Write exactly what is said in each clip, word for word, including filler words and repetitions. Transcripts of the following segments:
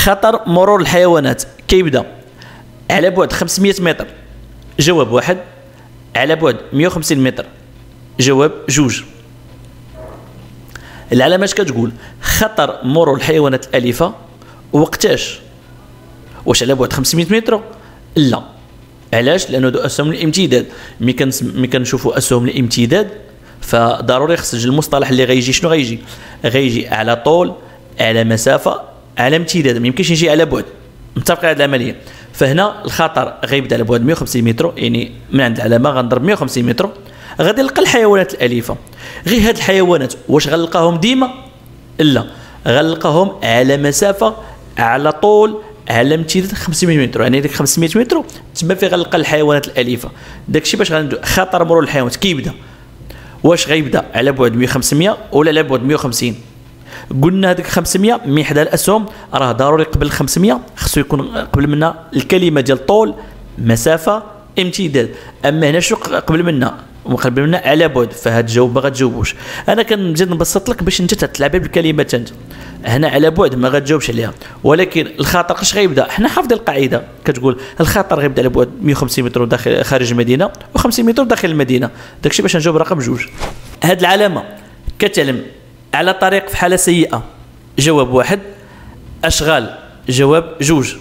خطر مرور الحيوانات كيبدا على بعد خمسمائة متر، جواب واحد. على بعد مائة وخمسين متر، جواب جوج. العلامة اش كتقول؟ خطر مرور الحيوانات الأليفة وقتاش؟ واش على بعد خمسمائة متر؟ لا. علاش؟ لأنه دو أسهم الامتداد. ملي كنشوفوا أسهم الامتداد فضروري خص تجي المصطلح اللي غيجي شنو غيجي؟ غيجي على طول، على مسافة، على امتداد. ما يمكنش يجي على بعد. متفقين على هذه العملية؟ فهنا الخطر غيبدا على بعد مائة وخمسين متر، يعني من عند العلامة غنضرب مائة وخمسين متر، غادي نلقى الحيوانات الأليفة. غير هاد الحيوانات واش غنلقاهم ديما؟ لا، غنلقاهم على مسافة، على طول، على امتداد خمسمائة متر. يعني ديك خمسمائة متر تما فين غنلقى الحيوانات الأليفة. داكشي باش غندو خطر مرور الحيوانات كيبدا. واش غيبدا على بعد مائة وخمسمائة ولا على بعد مائة وخمسين؟ قلنا هذيك خمسمائة من حدا الاسهم راه ضروري قبل خمسمائة خصو يكون قبل منا الكلمه ديال طول، مسافه، امتداد. اما هنا شو قبل منا؟ وقبل منا على بعد. فهاد الجواب ما غتجاوبوش. انا كنزيد نبسط لك باش انت تلعب بالكلمات. انت هنا على بعد ما غتجاوبش عليها، ولكن الخطر اش غيبدا؟ حنا حافظين القاعده كتقول الخطر غيبدا على بعد مائة وخمسين متر داخل خارج المدينه و50 متر داخل المدينه. داكشي باش نجاوب رقم جوج. هاد العلامه كتعلم على طريق في حاله سيئه، جواب واحد. اشغال، جواب جوج.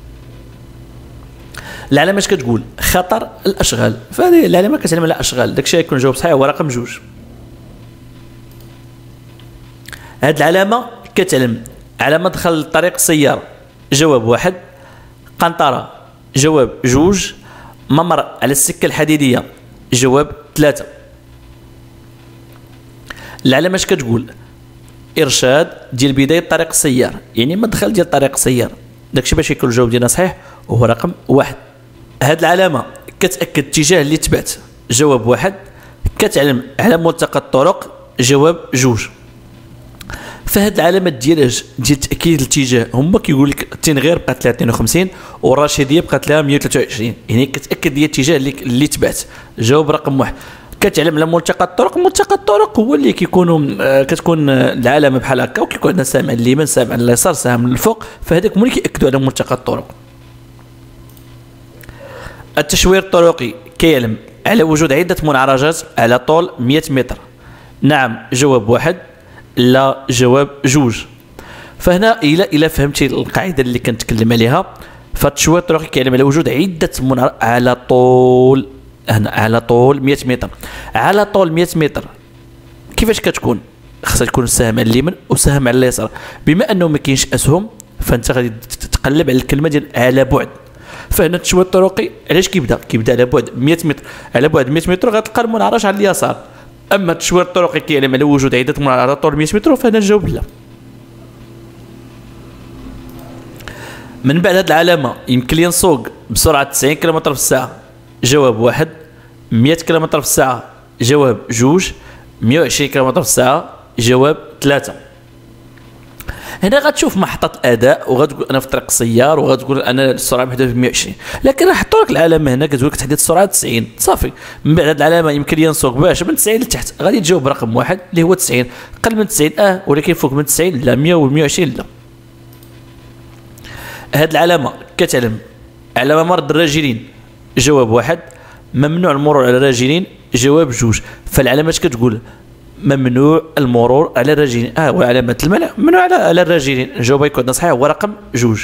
العلامه اش كتقول؟ خطر الاشغال. فهذه العلامه كتعلم على اشغال. داكشي غيكون جواب صحيح هو رقم جوج. هاد العلامه كتعلم على مدخل طريق السياره، جواب واحد. قنطره، جواب جوج. ممر على السكه الحديديه، جواب ثلاثه. العلامه اش كتقول؟ ارشاد ديال بدايه طريق السيار، يعني مدخل ديال طريق السيار. داكشي باش يكون الجواب ديالنا صحيح وهو رقم واحد. هاد العلامه كتاكد الاتجاه اللي تبعت، جواب واحد. كتعلم على ملتقى الطرق، جواب جوج. فهاد العلامات ديال ديال تاكيد الاتجاه هما كيقول لك التنغير بقات لها اثنين وخمسين والرشيديه بقات لها مائة وثلاثة وعشرين، يعني كتاكد ديال الاتجاه اللي اللي تبعت، جواب رقم واحد. كتعلم على ملتقى الطرق. ملتقى الطرق هو اللي كيكونوا آه كتكون العلامه بحال هكا، وكيكون عندنا سهم على اليمين، سهم على اليسار، سهم للفوق. فهذاك هما اللي كياكدوا على ملتقى الطرق. التشوير الطرقي كيعلم على وجود عده منعرجات على طول مائة متر، نعم، جواب واحد. لا، جواب جوج. فهنا الى الى فهمتي القاعده اللي كنتكلم عليها، فالتشوير الطرقي كيعلم على وجود عده منعرجات على طول، هنا على طول مائة متر. على طول مائة متر كيفاش كتكون؟ خصها تكون سهم على اليمين وسهم على اليسار. بما انه ما كاينش اسهم فانت غادي تقلب على الكلمه ديال على بعد. فهنا التشوير الطرقي علاش كيبدا؟ كيبدا على بعد مائة متر. على بعد مائة متر غتلقى المنعرج على اليسار. اما التشوير الطرقي كيعلم على وجود عده منعرجات على طول مائة متر، فهنا الجواب لا. من بعد هذه العلامه يمكن لي نسوق بسرعه تسعين كيلومتر في الساعه، جواب واحد. مائة كيلومتر في الساعه، جواب جوج. مائة وعشرين كيلومتر في الساعه، جواب ثلاثة. هنا غتشوف محطة الأداء وغتقول أنا في طريق السيار، وغتقول أنا السرعة محدودة ب مائة وعشرين، لكن راه حطوا لك العلامة هنا كتقول لك تحديد السرعة تسعين، صافي. من بعد هذه العلامة يمكن لي نسوق باش من تسعين لتحت، غادي تجاوب رقم واحد اللي هو تسعين. قل من تسعين اه، ولكن فوق من تسعين لا، مائة و مائة وعشرين لا. هذه العلامة كتعلم على ممر الراجلين، جواب واحد. ممنوع المرور على الراجلين، جواب جوج. فالعلامة اش كتقول؟ ممنوع المرور على الراجلين، اه وعلامة المنع ممنوع على على الراجلين. الجواب يكون صحيح هو رقم جوج.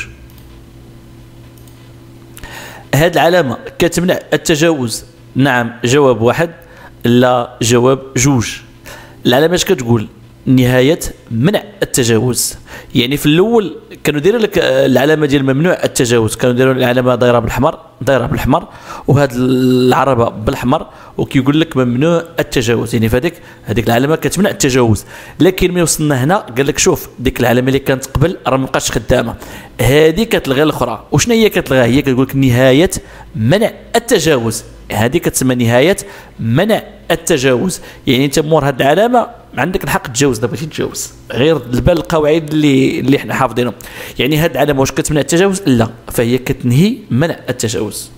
هذه العلامة كتمنع التجاوز، نعم، جواب واحد. لا، جواب جوج. العلامة اش كتقول؟ نهاية منع التجاوز. يعني في الاول كانوا دايرين لك العلامه ديال ممنوع التجاوز، كانوا دايروا العلامه دايره بالحمر، دايره بالحمر، وهاد العربه بالحمر، وكيقول لك ممنوع التجاوز، يعني فهاديك هذيك العلامه كتمنع التجاوز. لكن ملي وصلنا هنا قال لك شوف ديك العلامه اللي كانت قبل راه مابقاتش خدامه، هذه كتلغي الاخرى. وشنو هي كتلغيها؟ هي كتقول لك نهايه منع التجاوز، هذه كتسمى نهايه منع التجاوز. يعني انت مور هذه العلامه عندك الحق تجاوز، دابا بغيتي تجاوز غير البال القواعد اللي اللي حنا حافظينهم. يعني هذه العلامه واش كتمنع التجاوز؟ لا، فهي كتنهي منع التجاوز.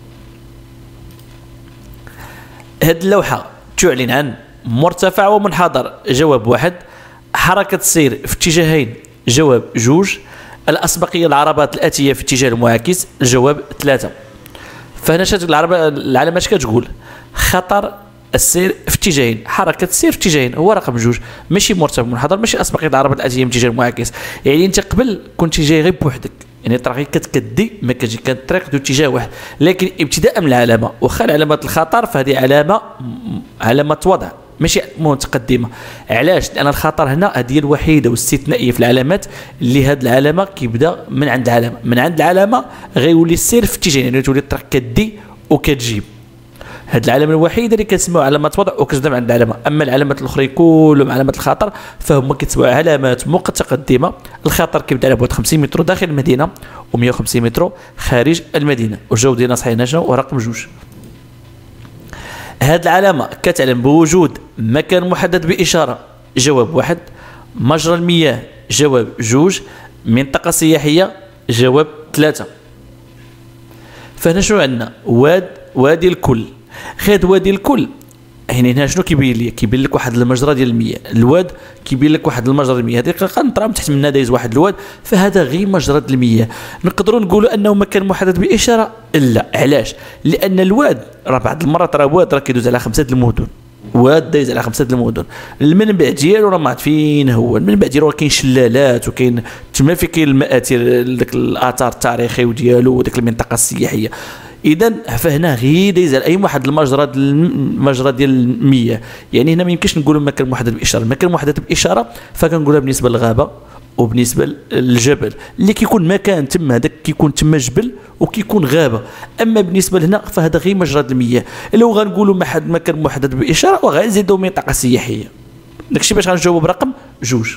هذه اللوحه تعلن عن مرتفع ومنحدر، جواب واحد. حركه السير في اتجاهين، جواب جوج. الأسبقية العربات الآتية في اتجاه المعاكس، الجواب ثلاثة. فهنا شات العلامات كتقول خطر السير في اتجاهين، حركة السير في اتجاهين هو رقم جوج، ماشي مرتفع منحدر، ماشي أسبقية العربات الآتية من اتجاه المعاكس. يعني أنت قبل كنت جاي غير بوحدك، يعني الطريق كتكدي ما كتجي، كانت الطريق ذو اتجاه واحد، لكن ابتداء من العلامة واخا علامة الخطر فهذه علامة علامة وضع ماشي متقدمه. علاش؟ لان الخطر هنا هذه الوحيده والاستثنائيه في العلامات اللي هذه العلامه كيبدا من عند العلامه، من عند العلامه غيولي السير في اتجاه، يعني تولي الطريق كدي وكتجيب. هذه العلامه الوحيده اللي كتسموا علامه وضع وكتبدا من عند العلامه. اما العلامات الاخرى كلهم علامات الخطر فهم كيتسموا علامات متقدمه. الخطر كيبدا على بعد خمسين متر داخل المدينه و150 متر خارج المدينه. والجواب ديالنا صحيح شنو؟ ورقم جوج. هذه العلامة كتعلم بوجود مكان محدد بإشارة، جواب واحد. مجرى المياه، جواب جوج. منطقة سياحية، جواب ثلاثة. فهنا شنو عندنا؟ واد وادي الكل. هذا وادي الكل يعني هنا شنو كيبين لي؟ كيبين لك واحد المجرى ديال المياه، الواد كيبين لك واحد المجرى المياه، هذيك كنطرا من تحت منها دايز واحد الواد، فهذا غير مجرى المياه. نقدروا نقولوا انه مكان محدد باشاره؟ لا. علاش؟ لان الواد راه بعض المرات راه واد راه كيدوز على خمسه المدن، واد دايز على خمسه المدن. المنبع ديالو راه ما عرفت فين هو، المنبع ديالو كاين شلالات وكاين تما فين كاين المآثر داك الاثار التاريخي وديالو وديك المنطقه السياحيه. اذا فهنا غير دايز على اي واحد المجرى المجرى ديال المياه، يعني هنا ما يمكنش نقولوا مكان محدد باشاره. المكان محدد باشاره فكنقولها بالنسبه للغابه وبالنسبه للجبل اللي كيكون مكان تما، هذاك كيكون تما جبل وكيكون غابه. اما بالنسبه لهنا فهذا غير مجرى المياه. لو غنقولوا مكان محدد باشاره وغنزيدوا منطقه سياحيه، داكشي باش غنجاوبوا برقم جوج.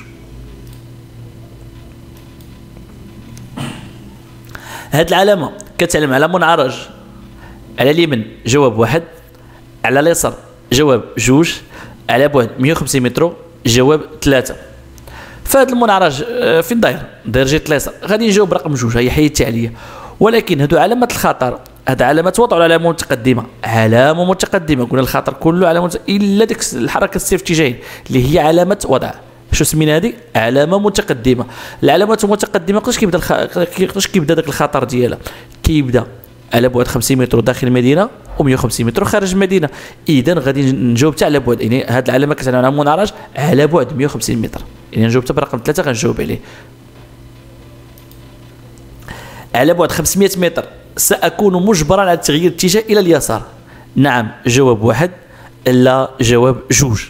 هذه العلامه كتعلم على منعرج على اليمين، جواب واحد. على اليسار جواب جوج. على بعد مية وخمسين متر، جواب ثلاثة. فهذا المنعرج فين داير؟ داير جهه اليسار، غادي نجاوب برقم جوج، هي حيدتي عليا. ولكن هادو علامات الخطر، هذا علامات وضع ولا علامه متقدمه؟ علامه متقدمه. قلنا الخطر كله علامه مت... الا ديك الحركه السير في اتجاهين اللي هي علامه وضع. شو سمينا هذه؟ علامه متقدمه. العلامات المتقدمه قداش كيبدا الخ... قداش كيبدا داك الخطر ديالها؟ كيبدا على بعد خمسين متر داخل المدينه ومية وخمسين متر خارج المدينه. اذا غادي نجاوب حتى على بعد، يعني هذه العلامه كتعلم على منعرج على بعد مية وخمسين متر، يعني نجاوب حتى برقم ثلاثة غنجاوب عليه. على بعد خمسمية متر سأكون مجبرا على تغيير الاتجاه الى اليسار، نعم جواب واحد. لا جواب جوج.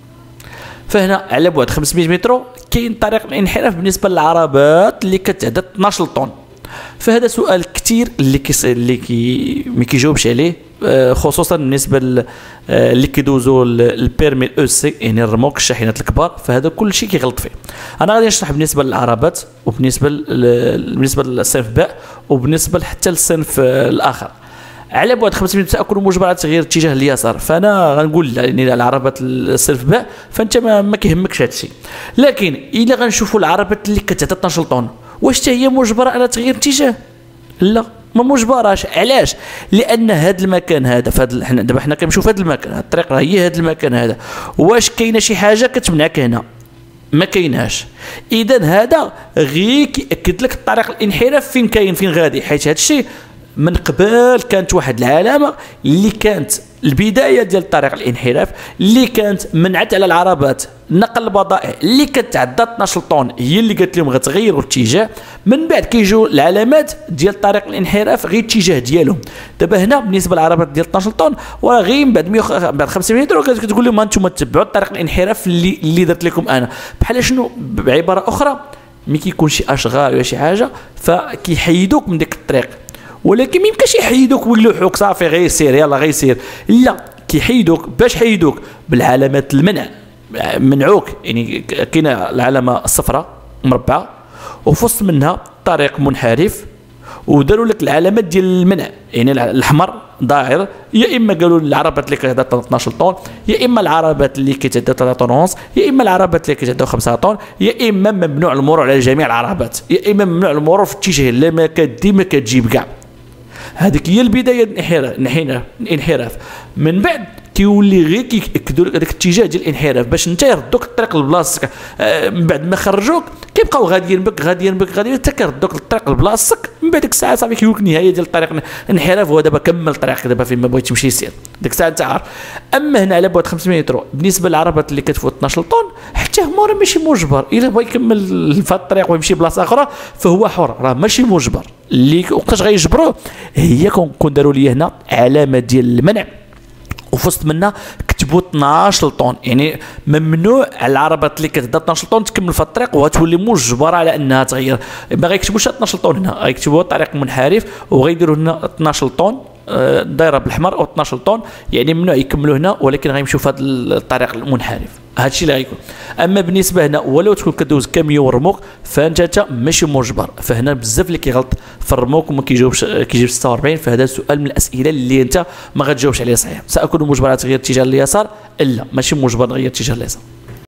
فهنا على بعد خمسمية متر كاين طريق الانحراف بالنسبه للعربات اللي كتعدى اثناش طن. فهذا سؤال كثير اللي كي اللي كي ما كيجاوبش عليه، خصوصا بالنسبه اللي كيدوزوا البيرمي او سي، يعني الرموك الشاحنات الكبار، فهذا كل شيء كيغلط فيه. انا غادي نشرح بالنسبه للعربات وبالنسبه بالنسبه للصنف باء وبالنسبه حتى للصنف الاخر. على بعد خمسمية متر سأكون مجبر على تغيير اتجاه اليسار، فانا غنقول يعني العربات الصنف باء فانت ما, ما كيهمكش هذا الشيء. لكن الا غنشوفوا العربات اللي كتعطي اثناش طن، واش حتى هي مجبره على تغيير اتجاه؟ لا ما مجبراش. علاش؟ لان هذا المكان هذا فهاد حنا دابا حنا كنمشيو في هذا المكان، هاد الطريق راه هي هذا المكان هذا، واش كاينه شي حاجه كتمنعك هنا؟ ما كايناش. اذا هذا غير كيأكد لك الطريق الانحراف فين كاين، فين غادي، حيت هذا الشيء من قبل كانت واحد العلامه اللي كانت البدايه ديال طريق الانحراف اللي كانت منعت على العربات نقل البضائع اللي كتعدى اثناش طن، هي اللي قالت لهم غتغيروا الاتجاه. من بعد كيجيو العلامات ديال طريق الانحراف غير الاتجاه ديالهم. دابا هنا بالنسبه للعربات ديال اثناش طن وراه غير من بعد مية بعد خمسين متر كتقول لهم انتم تبعوا طريق الانحراف اللي اللي درت لكم انا. بحال شنو؟ بعباره اخرى ملي كيكون شي اشغال ولا شي حاجه فكيحيدوك من ديك الطريق، ولكن ما يمكنش يحيدوك ويلوحوك صافي غير سير يلا غير سير، لا كيحيدوك. باش حيدوك؟ بالعلامات المنع، منعوك. يعني كاينه العلامه الصفراء مربعه وفي وسط منها طريق منحرف وداروا لك العلامات ديال المنع، يعني الاحمر ظاهر، يا اما قالوا العربات اللي كتعدى اثناش طن، يا اما العربات اللي كتعدى ثلاثة طن ونص، يا اما العربات اللي كتعدى خمسة طن، يا اما ممنوع المرور على جميع العربات، يا اما ممنوع المرور في اتجاه لا ما كدي ما كتجيب كاع. هذيك هي البدايه الانحراف. الانحراف من بعد كيولي غير كيأكدوا لك هذاك الاتجاه ديال الانحراف باش انت يردوك الطريق لبلاصتك. آه من بعد ما خرجوك كيبقاو غاديين بك غاديين بك غاديين حتى كيردوك الطريق لبلاصتك. من بعد ديك الساعه صافي كيقول لك النهايه ديال الطريق الانحراف، هو دابا كمل الطريق دابا فين ما بغيت تمشي سير ديك الساعه انت عارف. اما هنا على بعد خمسمية متر بالنسبه للعربات اللي كتفوت اثناش طن حتى هما راه ماشي مجبر، الا بغى يكمل في هذا الطريق ويمشي بلاصه اخرى فهو حر، راه ماشي مجبر. اللي وقتاش غيجبروه هي كون داروا لي هنا علامه ديال المنع وفي وسط منها كتبوا اثناش طن، يعني ممنوع على العربات اللي كتدا اثناش طن تكمل في الطريق وغتولي مجبره على انها تغير. ما غيكتبوش اثناش طن هنا، غيكتبوا طريق منحرف وغيديروا هنا اثناش طن دايره بالحمر او اثناش طن، يعني ممنوع يكملوا هنا ولكن غيمشيو في هذا الطريق المنحرف. هذا الشيء اللي غيكون. اما بالنسبه هنا ولو تكون كدوز كاميون ورموك فانت ماشي مجبر. فهنا بزاف اللي كيغلط في الرموك وما كيجاوبش كيجيب ستة وأربعين، فهذا سؤال من الاسئله اللي انت ما غتجاوبش عليه صحيح. ساكون مجبر على تغيير اتجاه اليسار؟ لا ماشي مجبر نغير اتجاه اليسار.